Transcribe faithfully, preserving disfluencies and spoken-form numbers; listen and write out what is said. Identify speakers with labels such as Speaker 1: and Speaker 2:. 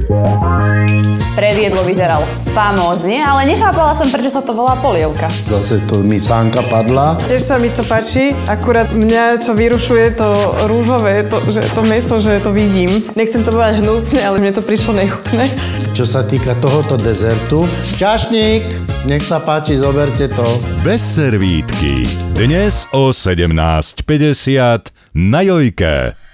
Speaker 1: Predjedlo vyzeralo famózne, ale nechápala som, prečo sa to volá polievka.
Speaker 2: Zase to mi sánka padla.
Speaker 3: Tiež sa mi to páči, akurát mňa čo vyrušuje to rúžové, to, že to mäso, že to vidím. Nechcem to povedať hnusne, ale mne to prišlo nechutné.
Speaker 2: Čo sa týka tohoto dezertu, čašník, nech sa páči, zoberte to.
Speaker 4: Bez servítky. Dnes o sedemnásť päťdesiat na Jojke.